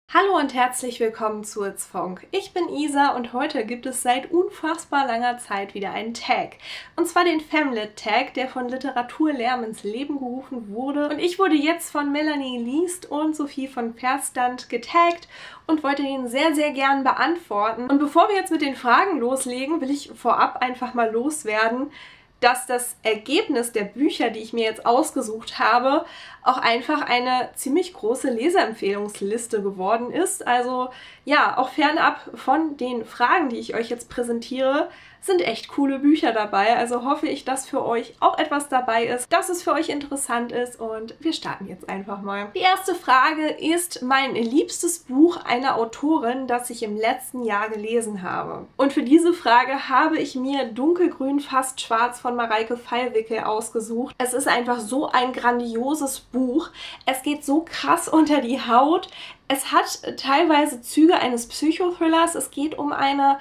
Hallo und herzlich willkommen zu It's Fonk. Ich bin Isa und heute gibt es seit unfassbar langer Zeit wieder einen Tag. Und zwar den Femlit Tag, der von Literaturlärm ins Leben gerufen wurde. Und ich wurde jetzt von Melanie Liest und Sophie von Verstand getaggt und wollte ihn sehr, sehr gern beantworten. Und bevor wir jetzt mit den Fragen loslegen, will ich vorab einfach mal loswerden, dass das Ergebnis der Bücher, die ich mir jetzt ausgesucht habe, auch einfach eine ziemlich große Leseempfehlungsliste geworden ist. Also ja, auch fernab von den Fragen, die ich euch jetzt präsentiere, sind echt coole Bücher dabei. Also hoffe ich, dass für euch auch etwas dabei ist, dass es für euch interessant ist und wir starten jetzt einfach mal. Die erste Frage ist mein liebstes Buch einer Autorin, das ich im letzten Jahr gelesen habe. Und für diese Frage habe ich mir Dunkelgrün, fast schwarz von Mareike Fallwickel ausgesucht. Es ist einfach so ein grandioses Buch. Es geht so krass unter die Haut. Es hat teilweise Züge eines Psychothrillers. Es geht um eine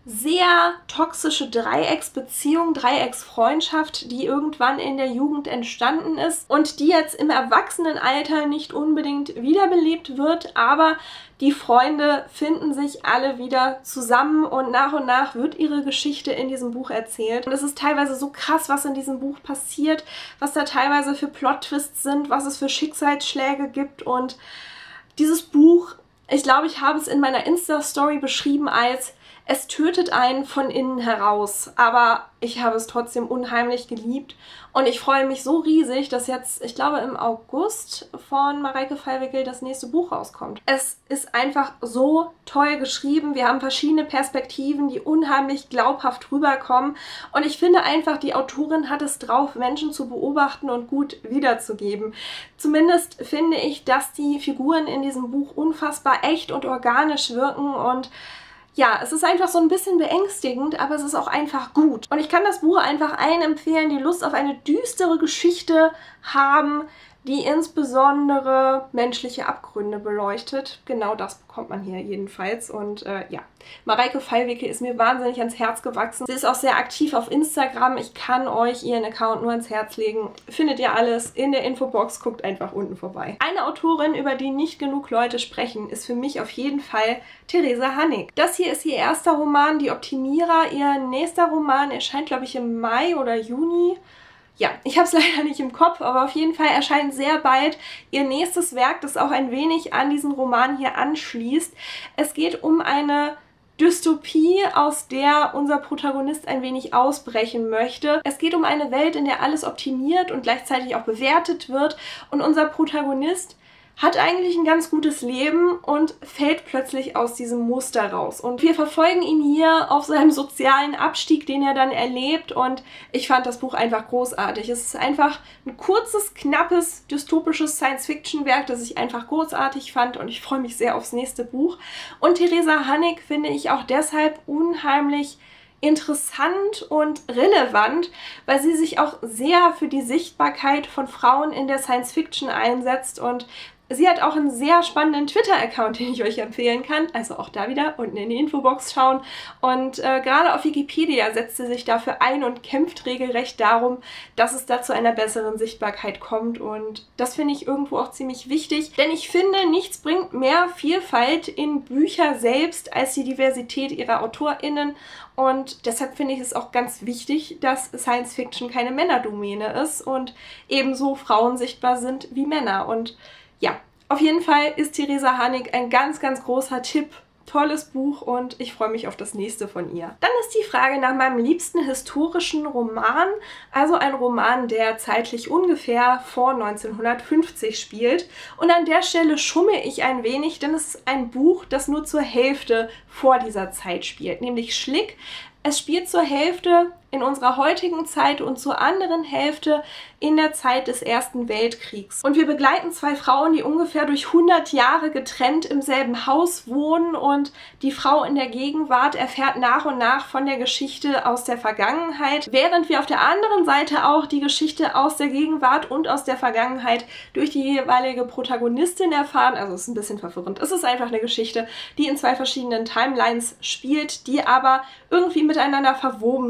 sehr toxische Dreiecksbeziehung, Dreiecksfreundschaft, die irgendwann in der Jugend entstanden ist und die jetzt im Erwachsenenalter nicht unbedingt wiederbelebt wird, aber die Freunde finden sich alle wieder zusammen und nach wird ihre Geschichte in diesem Buch erzählt. Und es ist teilweise so krass, was in diesem Buch passiert, was da teilweise für Plot-Twists sind, was es für Schicksalsschläge gibt. Und dieses Buch, ich glaube, ich habe es in meiner Insta-Story beschrieben als: Es tötet einen von innen heraus, aber ich habe es trotzdem unheimlich geliebt und ich freue mich so riesig, dass jetzt, ich glaube im August von Mareike Fallwickel das nächste Buch rauskommt. Es ist einfach so toll geschrieben, wir haben verschiedene Perspektiven, die unheimlich glaubhaft rüberkommen und ich finde einfach, die Autorin hat es drauf, Menschen zu beobachten und gut wiederzugeben. Zumindest finde ich, dass die Figuren in diesem Buch unfassbar echt und organisch wirken und ja, es ist einfach so ein bisschen beängstigend, aber es ist auch einfach gut. Und ich kann das Buch einfach allen empfehlen, die Lust auf eine düstere Geschichte haben, die insbesondere menschliche Abgründe beleuchtet. Genau das bekommt man hier jedenfalls. Und ja, Mareike Fallwickel ist mir wahnsinnig ans Herz gewachsen. Sie ist auch sehr aktiv auf Instagram. Ich kann euch ihren Account nur ans Herz legen. Findet ihr alles in der Infobox. Guckt einfach unten vorbei. Eine Autorin, über die nicht genug Leute sprechen, ist für mich auf jeden Fall Theresa Hannig. Das hier ist ihr erster Roman, Die Optimierer. Ihr nächster Roman erscheint, glaube ich, im Mai oder Juni. Ja, ich habe es leider nicht im Kopf, aber auf jeden Fall erscheint sehr bald ihr nächstes Werk, das auch ein wenig an diesen Roman hier anschließt. Es geht um eine Dystopie, aus der unser Protagonist ein wenig ausbrechen möchte. Es geht um eine Welt, in der alles optimiert und gleichzeitig auch bewertet wird und unser Protagonist hat eigentlich ein ganz gutes Leben und fällt plötzlich aus diesem Muster raus. Und wir verfolgen ihn hier auf seinem sozialen Abstieg, den er dann erlebt. Und ich fand das Buch einfach großartig. Es ist einfach ein kurzes, knappes, dystopisches Science-Fiction-Werk, das ich einfach großartig fand. Und ich freue mich sehr aufs nächste Buch. Und Theresa Hannig finde ich auch deshalb unheimlich interessant und relevant, weil sie sich auch sehr für die Sichtbarkeit von Frauen in der Science-Fiction einsetzt und sie hat auch einen sehr spannenden Twitter-Account, den ich euch empfehlen kann. Also auch da wieder unten in die Infobox schauen. Und gerade auf Wikipedia setzt sie sich dafür ein und kämpft regelrecht darum, dass es da zu einer besseren Sichtbarkeit kommt. Und das finde ich irgendwo auch ziemlich wichtig. Denn ich finde, nichts bringt mehr Vielfalt in Bücher selbst als die Diversität ihrer AutorInnen. Und deshalb finde ich es auch ganz wichtig, dass Science Fiction keine Männerdomäne ist und ebenso Frauen sichtbar sind wie Männer. Und ja, auf jeden Fall ist Theresa Hannig ein ganz, ganz großer Tipp. Tolles Buch und ich freue mich auf das nächste von ihr. Dann ist die Frage nach meinem liebsten historischen Roman, also ein Roman, der zeitlich ungefähr vor 1950 spielt. Und an der Stelle schumme ich ein wenig, denn es ist ein Buch, das nur zur Hälfte vor dieser Zeit spielt, nämlich Schlick. Es spielt zur Hälfte in unserer heutigen Zeit und zur anderen Hälfte in der Zeit des Ersten Weltkriegs. Und wir begleiten zwei Frauen, die ungefähr durch 100 Jahre getrennt im selben Haus wohnen und die Frau in der Gegenwart erfährt nach und nach von der Geschichte aus der Vergangenheit, während wir auf der anderen Seite auch die Geschichte aus der Gegenwart und aus der Vergangenheit durch die jeweilige Protagonistin erfahren. Also es ist ein bisschen verwirrend. Es ist einfach eine Geschichte, die in zwei verschiedenen Timelines spielt, die aber irgendwie miteinander verwoben sind, denn die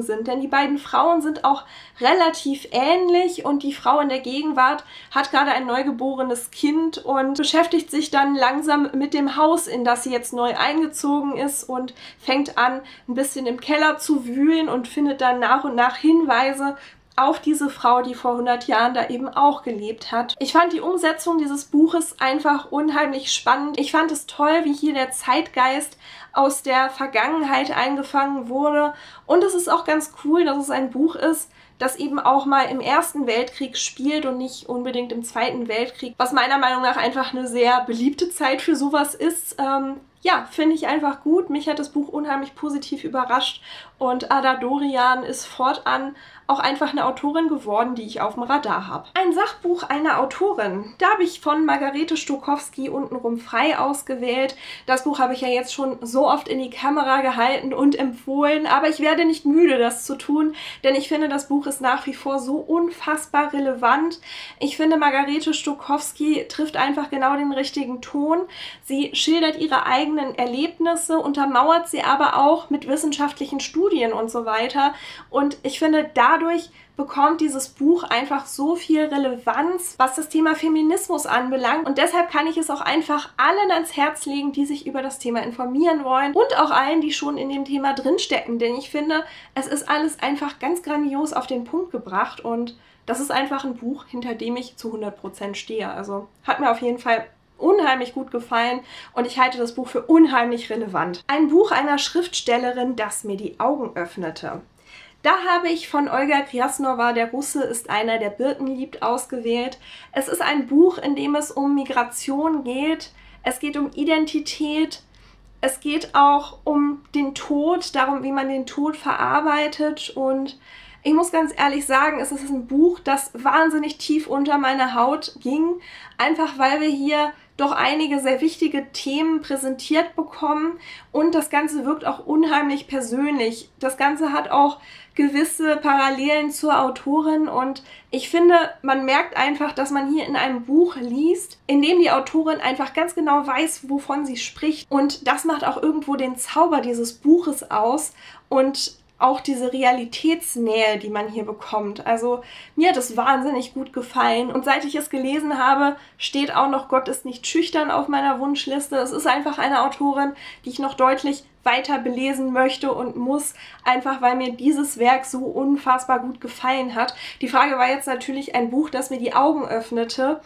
beiden Frauen sind auch relativ ähnlich und die Frau in der Gegenwart hat gerade ein neugeborenes Kind und beschäftigt sich dann langsam mit dem Haus, in das sie jetzt neu eingezogen ist und fängt an, ein bisschen im Keller zu wühlen und findet dann nach und nach Hinweise auf diese Frau, die vor 100 Jahren da eben auch gelebt hat. Ich fand die Umsetzung dieses Buches einfach unheimlich spannend. Ich fand es toll, wie hier der Zeitgeist aus der Vergangenheit eingefangen wurde. Und es ist auch ganz cool, dass es ein Buch ist, das eben auch mal im Ersten Weltkrieg spielt und nicht unbedingt im Zweiten Weltkrieg, was meiner Meinung nach einfach eine sehr beliebte Zeit für sowas ist. Ja, finde ich einfach gut. Mich hat das Buch unheimlich positiv überrascht und Ada Dorian ist fortan auch einfach eine Autorin geworden, die ich auf dem Radar habe. Ein Sachbuch einer Autorin. Da habe ich von Margarete Stokowski untenrum frei ausgewählt. Das Buch habe ich ja jetzt schon so oft in die Kamera gehalten und empfohlen, aber ich werde nicht müde, das zu tun, denn ich finde, das Buch ist nach wie vor so unfassbar relevant. Ich finde, Margarete Stokowski trifft einfach genau den richtigen Ton. Sie schildert ihre eigenen Erlebnisse, untermauert sie aber auch mit wissenschaftlichen Studien und so weiter. Und ich finde, dadurch bekommt dieses Buch einfach so viel Relevanz, was das Thema Feminismus anbelangt. Und deshalb kann ich es auch einfach allen ans Herz legen, die sich über das Thema informieren wollen und auch allen, die schon in dem Thema drinstecken. Denn ich finde, es ist alles einfach ganz grandios auf den Punkt gebracht und das ist einfach ein Buch, hinter dem ich zu 100% stehe. Also hat mir auf jeden Fall unheimlich gut gefallen und ich halte das Buch für unheimlich relevant. Ein Buch einer Schriftstellerin, das mir die Augen öffnete. Da habe ich von Olga Grjasnowa, Der Russe ist einer, der Birken liebt, ausgewählt. Es ist ein Buch, in dem es um Migration geht, es geht um Identität, es geht auch um den Tod, darum, wie man den Tod verarbeitet und ich muss ganz ehrlich sagen, es ist ein Buch, das wahnsinnig tief unter meine Haut ging, einfach weil wir hier doch einige sehr wichtige Themen präsentiert bekommen und das Ganze wirkt auch unheimlich persönlich. Das Ganze hat auch gewisse Parallelen zur Autorin und ich finde, man merkt einfach, dass man hier in einem Buch liest, in dem die Autorin einfach ganz genau weiß, wovon sie spricht und das macht auch irgendwo den Zauber dieses Buches aus und auch diese Realitätsnähe, die man hier bekommt. Also mir hat es wahnsinnig gut gefallen und seit ich es gelesen habe, steht auch noch Gott ist nicht schüchtern auf meiner Wunschliste. Es ist einfach eine Autorin, die ich noch deutlich weiter belesen möchte und muss, einfach weil mir dieses Werk so unfassbar gut gefallen hat. Die Frage war jetzt natürlich ein Buch, das mir die Augen öffnete.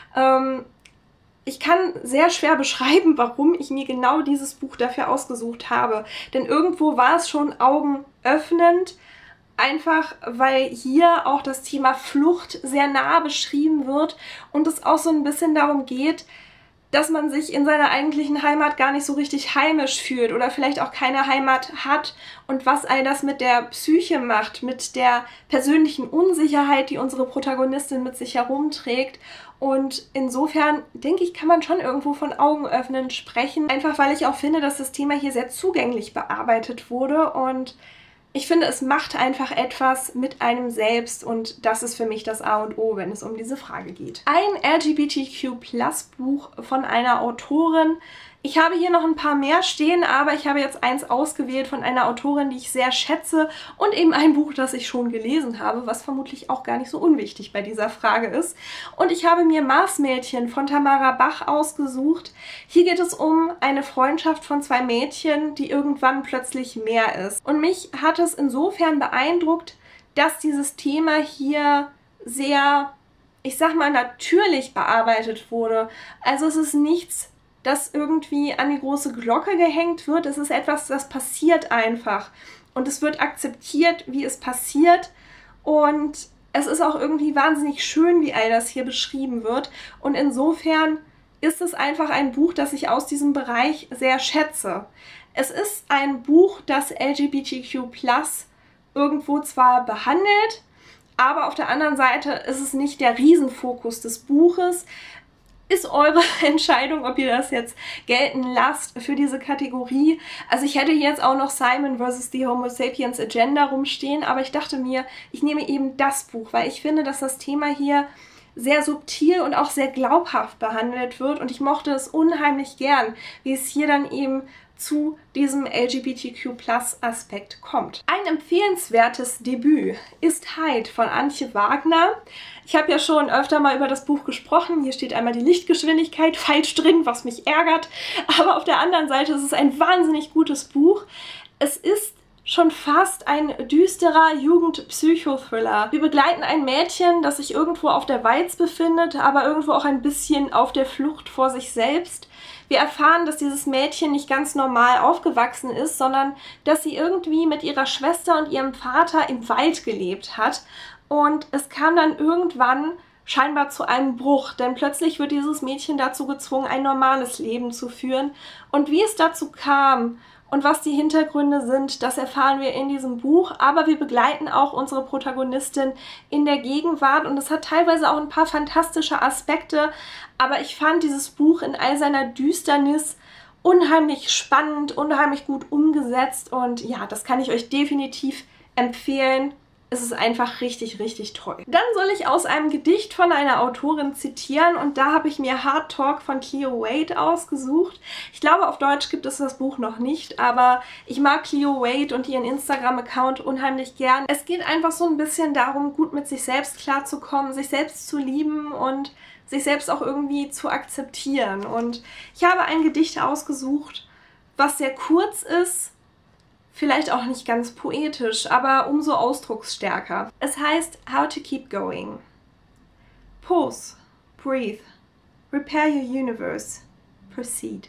Ich kann sehr schwer beschreiben, warum ich mir genau dieses Buch dafür ausgesucht habe. Denn irgendwo war es schon augenöffnend, einfach weil hier auch das Thema Flucht sehr nah beschrieben wird und es auch so ein bisschen darum geht, dass man sich in seiner eigentlichen Heimat gar nicht so richtig heimisch fühlt oder vielleicht auch keine Heimat hat und was all das mit der Psyche macht, mit der persönlichen Unsicherheit, die unsere Protagonistin mit sich herumträgt. Und insofern, denke ich, kann man schon irgendwo von Augenöffnen sprechen, einfach weil ich auch finde, dass das Thema hier sehr zugänglich bearbeitet wurde und ich finde, es macht einfach etwas mit einem selbst und das ist für mich das A und O, wenn es um diese Frage geht. Ein LGBTQ+-Buch von einer Autorin. Ich habe hier noch ein paar mehr stehen, aber ich habe jetzt eins ausgewählt von einer Autorin, die ich sehr schätze und eben ein Buch, das ich schon gelesen habe, was vermutlich auch gar nicht so unwichtig bei dieser Frage ist. Und ich habe mir Marsmädchen von Tamara Bach ausgesucht. Hier geht es um eine Freundschaft von zwei Mädchen, die irgendwann plötzlich mehr ist. Und mich hat es insofern beeindruckt, dass dieses Thema hier sehr, ich sag mal, natürlich bearbeitet wurde. Also es ist nichts, das irgendwie an die große Glocke gehängt wird. Es ist etwas, das passiert einfach. Und es wird akzeptiert, wie es passiert. Und es ist auch irgendwie wahnsinnig schön, wie all das hier beschrieben wird. Und insofern ist es einfach ein Buch, das ich aus diesem Bereich sehr schätze. Es ist ein Buch, das LGBTQ+ irgendwo zwar behandelt, aber auf der anderen Seite ist es nicht der Riesenfokus des Buches. Ist eure Entscheidung, ob ihr das jetzt gelten lasst für diese Kategorie. Also ich hätte jetzt auch noch Simon vs. The Homo Sapiens Agenda rumstehen, aber ich dachte mir, ich nehme eben das Buch, weil ich finde, dass das Thema hier sehr subtil und auch sehr glaubhaft behandelt wird. Und ich mochte es unheimlich gern, wie es hier dann eben zu diesem LGBTQ+-Aspekt kommt. Ein empfehlenswertes Debüt ist Heid von Antje Wagner. Ich habe ja schon öfter mal über das Buch gesprochen. Hier steht einmal die Lichtgeschwindigkeit falsch drin, was mich ärgert. Aber auf der anderen Seite ist es ein wahnsinnig gutes Buch. Es ist schon fast ein düsterer Jugend-Psychothriller. Wir begleiten ein Mädchen, das sich irgendwo auf der Walz befindet, aber irgendwo auch ein bisschen auf der Flucht vor sich selbst. Wir erfahren, dass dieses Mädchen nicht ganz normal aufgewachsen ist, sondern dass sie irgendwie mit ihrer Schwester und ihrem Vater im Wald gelebt hat. Und es kam dann irgendwann scheinbar zu einem Bruch, denn plötzlich wird dieses Mädchen dazu gezwungen, ein normales Leben zu führen. Und wie es dazu kam und was die Hintergründe sind, das erfahren wir in diesem Buch, aber wir begleiten auch unsere Protagonistin in der Gegenwart und es hat teilweise auch ein paar fantastische Aspekte, aber ich fand dieses Buch in all seiner Düsternis unheimlich spannend, unheimlich gut umgesetzt und ja, das kann ich euch definitiv empfehlen. Es ist einfach richtig, richtig toll. Dann soll ich aus einem Gedicht von einer Autorin zitieren und da habe ich mir Hard Talk von Cleo Wade ausgesucht. Ich glaube, auf Deutsch gibt es das Buch noch nicht, aber ich mag Cleo Wade und ihren Instagram-Account unheimlich gern. Es geht einfach so ein bisschen darum, gut mit sich selbst klarzukommen, sich selbst zu lieben und sich selbst auch irgendwie zu akzeptieren. Und ich habe ein Gedicht ausgesucht, was sehr kurz ist, vielleicht auch nicht ganz poetisch, aber umso ausdrucksstärker. Es heißt How to Keep Going. Pause, breathe, repair your universe, proceed.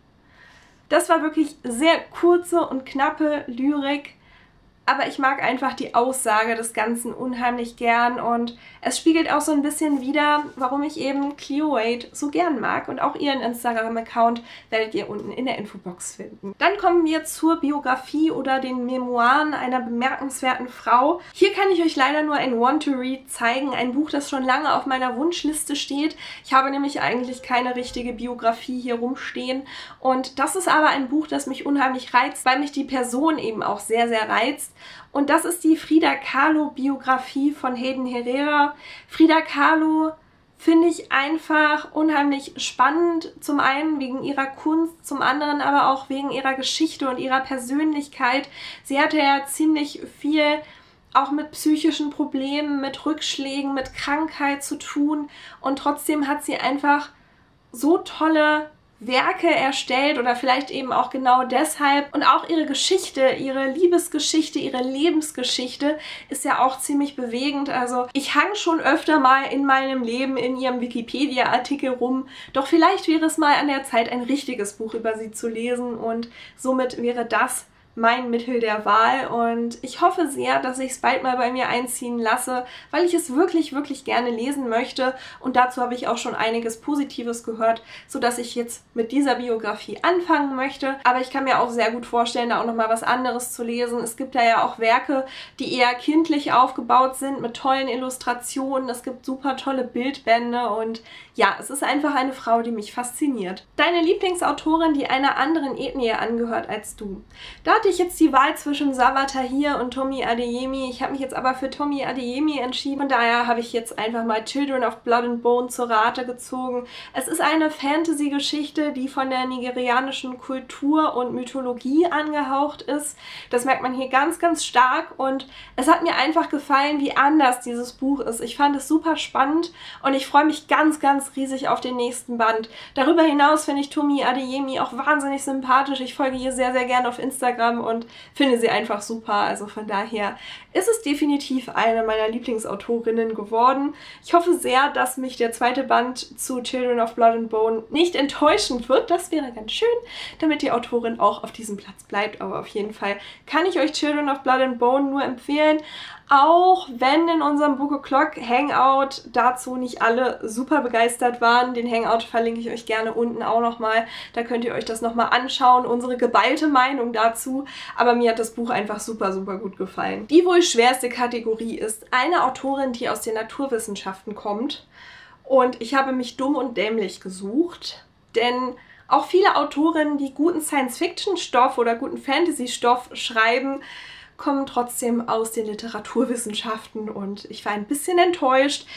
Das war wirklich sehr kurze und knappe Lyrik, aber ich mag einfach die Aussage des Ganzen unheimlich gern und es spiegelt auch so ein bisschen wider, warum ich eben Cleo Wade so gern mag und auch ihren Instagram-Account werdet ihr unten in der Infobox finden. Dann kommen wir zur Biografie oder den Memoiren einer bemerkenswerten Frau. Hier kann ich euch leider nur ein Want-to-Read zeigen, ein Buch, das schon lange auf meiner Wunschliste steht. Ich habe nämlich eigentlich keine richtige Biografie hier rumstehen und das ist aber ein Buch, das mich unheimlich reizt, weil mich die Person eben auch sehr, sehr reizt. Und das ist die Frida Kahlo-Biografie von Hayden Herrera. Frida Kahlo finde ich einfach unheimlich spannend, zum einen wegen ihrer Kunst, zum anderen aber auch wegen ihrer Geschichte und ihrer Persönlichkeit. Sie hatte ja ziemlich viel auch mit psychischen Problemen, mit Rückschlägen, mit Krankheit zu tun und trotzdem hat sie einfach so tolle Werke erstellt oder vielleicht eben auch genau deshalb. Und auch ihre Geschichte, ihre Liebesgeschichte, ihre Lebensgeschichte ist ja auch ziemlich bewegend. Also ich hang schon öfter mal in meinem Leben in ihrem Wikipedia-Artikel rum. Doch vielleicht wäre es mal an der Zeit, ein richtiges Buch über sie zu lesen und somit wäre das mein Mittel der Wahl und ich hoffe sehr, dass ich es bald mal bei mir einziehen lasse, weil ich es wirklich, wirklich gerne lesen möchte und dazu habe ich auch schon einiges Positives gehört, sodass ich jetzt mit dieser Biografie anfangen möchte, aber ich kann mir auch sehr gut vorstellen, da auch nochmal was anderes zu lesen. Es gibt da ja auch Werke, die eher kindlich aufgebaut sind, mit tollen Illustrationen, es gibt super tolle Bildbände und ja, es ist einfach eine Frau, die mich fasziniert. Deine Lieblingsautorin, die einer anderen Ethnie angehört als du. Da hatte ich jetzt die Wahl zwischen Sawa Tahir und Tomi Adeyemi. Ich habe mich jetzt aber für Tomi Adeyemi entschieden. Von daher habe ich jetzt einfach mal Children of Blood and Bone zur Rate gezogen. Es ist eine Fantasy-Geschichte, die von der nigerianischen Kultur und Mythologie angehaucht ist. Das merkt man hier ganz, ganz stark und es hat mir einfach gefallen, wie anders dieses Buch ist. Ich fand es super spannend und ich freue mich ganz, ganz riesig auf den nächsten Band. Darüber hinaus finde ich Tomi Adeyemi auch wahnsinnig sympathisch. Ich folge ihr sehr, sehr gerne auf Instagram und finde sie einfach super. Also von daher ist es definitiv eine meiner Lieblingsautorinnen geworden. Ich hoffe sehr, dass mich der zweite Band zu Children of Blood and Bone nicht enttäuschen wird. Das wäre ganz schön, damit die Autorin auch auf diesem Platz bleibt. Aber auf jeden Fall kann ich euch Children of Blood and Bone nur empfehlen. Auch wenn in unserem Book O'Clock Hangout dazu nicht alle super begeistert waren. Den Hangout verlinke ich euch gerne unten auch nochmal. Da könnt ihr euch das nochmal anschauen, unsere geballte Meinung dazu. Aber mir hat das Buch einfach super, super gut gefallen. Die wohl schwerste Kategorie ist eine Autorin, die aus den Naturwissenschaften kommt. Und ich habe mich dumm und dämlich gesucht, denn auch viele Autorinnen, die guten Science-Fiction-Stoff oder guten Fantasy-Stoff schreiben, kommen trotzdem aus den Literaturwissenschaften und ich war ein bisschen enttäuscht.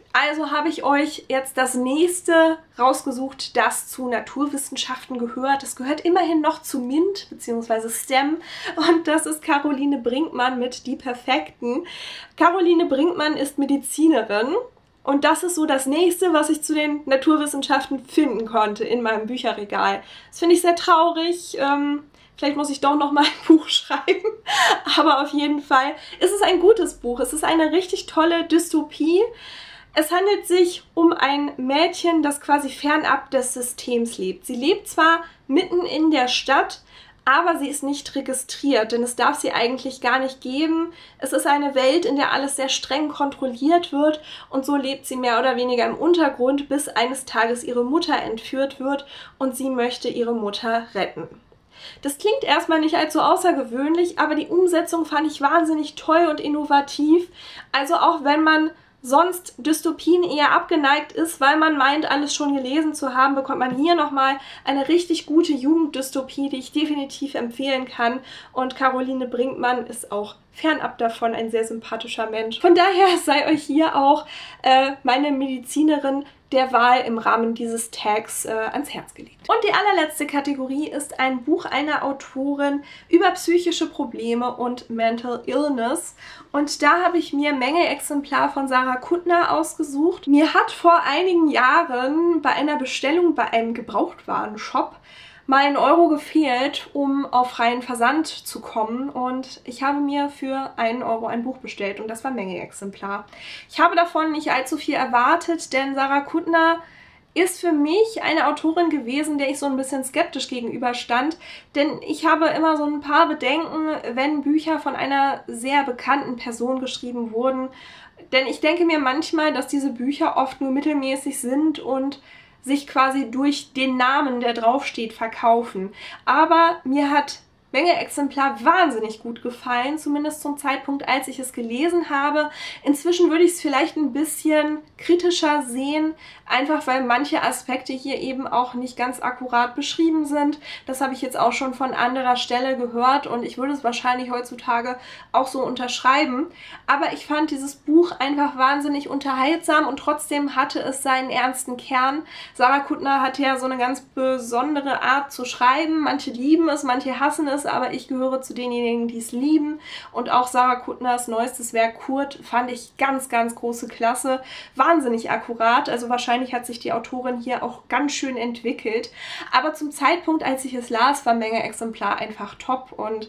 Also habe ich euch jetzt das nächste rausgesucht, das zu Naturwissenschaften gehört. Das gehört immerhin noch zu MINT bzw. STEM und das ist Caroline Brinkmann mit Die Perfekten. Caroline Brinkmann ist Medizinerin und das ist so das nächste, was ich zu den Naturwissenschaften finden konnte in meinem Bücherregal. Das finde ich sehr traurig. Vielleicht muss ich doch noch mal ein Buch schreiben, aber auf jeden Fall ist es ein gutes Buch. Es ist eine richtig tolle Dystopie. Es handelt sich um ein Mädchen, das quasi fernab des Systems lebt. Sie lebt zwar mitten in der Stadt, aber sie ist nicht registriert, denn es darf sie eigentlich gar nicht geben. Es ist eine Welt, in der alles sehr streng kontrolliert wird und so lebt sie mehr oder weniger im Untergrund, bis eines Tages ihre Mutter entführt wird und sie möchte ihre Mutter retten. Das klingt erstmal nicht allzu außergewöhnlich, aber die Umsetzung fand ich wahnsinnig toll und innovativ. Also auch wenn man sonst Dystopien eher abgeneigt ist, weil man meint, alles schon gelesen zu haben, bekommt man hier nochmal eine richtig gute Jugenddystopie, die ich definitiv empfehlen kann. Und Caroline Brinkmann ist auch fernab davon ein sehr sympathischer Mensch. Von daher sei euch hier auch meine Medizinerin der Wahl im Rahmen dieses Tags ans Herz gelegt. Und die allerletzte Kategorie ist ein Buch einer Autorin über psychische Probleme und Mental Illness. Und da habe ich mir Mängelexemplar von Sarah Kuttner ausgesucht. Mir hat vor einigen Jahren bei einer Bestellung bei einem Gebrauchtwarenshop mal 1 Euro gefehlt, um auf freien Versand zu kommen und ich habe mir für 1 Euro ein Buch bestellt und das war Mängelexemplar. Ich habe davon nicht allzu viel erwartet, denn Sarah Kuttner ist für mich eine Autorin gewesen, der ich so ein bisschen skeptisch gegenüberstand, denn ich habe immer so ein paar Bedenken, wenn Bücher von einer sehr bekannten Person geschrieben wurden, denn ich denke mir manchmal, dass diese Bücher oft nur mittelmäßig sind und sich quasi durch den Namen, der draufsteht, verkaufen. Aber mir hat Mängelexemplar wahnsinnig gut gefallen, zumindest zum Zeitpunkt, als ich es gelesen habe. Inzwischen würde ich es vielleicht ein bisschen kritischer sehen, einfach weil manche Aspekte hier eben auch nicht ganz akkurat beschrieben sind. Das habe ich jetzt auch schon von anderer Stelle gehört und ich würde es wahrscheinlich heutzutage auch so unterschreiben. Aber ich fand dieses Buch einfach wahnsinnig unterhaltsam und trotzdem hatte es seinen ernsten Kern. Sarah Kuttner hat ja so eine ganz besondere Art zu schreiben. Manche lieben es, manche hassen es, aber ich gehöre zu denjenigen, die es lieben. Und auch Sarah Kuttners neuestes Werk Kurt fand ich ganz, ganz große Klasse. Wahnsinnig akkurat, also wahrscheinlich hat sich die Autorin hier auch ganz schön entwickelt. Aber zum Zeitpunkt, als ich es las, war Mängelexemplar einfach top und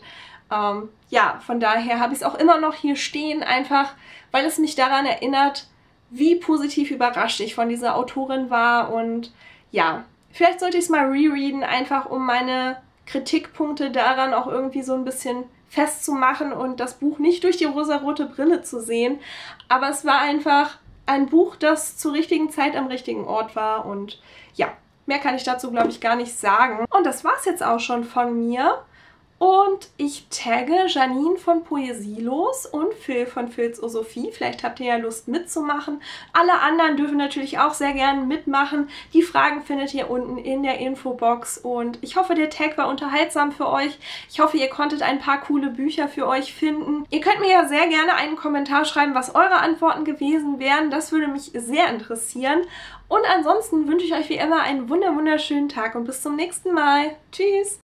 ja, von daher habe ich es auch immer noch hier stehen, einfach weil es mich daran erinnert, wie positiv überrascht ich von dieser Autorin war und ja, vielleicht sollte ich es mal rereaden, einfach um meine Kritikpunkte daran auch irgendwie so ein bisschen festzumachen und das Buch nicht durch die rosarote Brille zu sehen. Aber es war einfach ein Buch, das zur richtigen Zeit am richtigen Ort war und ja, mehr kann ich dazu, glaube ich, gar nicht sagen. Und das war es jetzt auch schon von mir. Und ich tagge Janine von Poesielos und Phil von Philsosophie. Vielleicht habt ihr ja Lust mitzumachen. Alle anderen dürfen natürlich auch sehr gerne mitmachen. Die Fragen findet ihr unten in der Infobox. Und ich hoffe, der Tag war unterhaltsam für euch. Ich hoffe, ihr konntet ein paar coole Bücher für euch finden. Ihr könnt mir ja sehr gerne einen Kommentar schreiben, was eure Antworten gewesen wären. Das würde mich sehr interessieren. Und ansonsten wünsche ich euch wie immer einen wunderschönen Tag und bis zum nächsten Mal. Tschüss!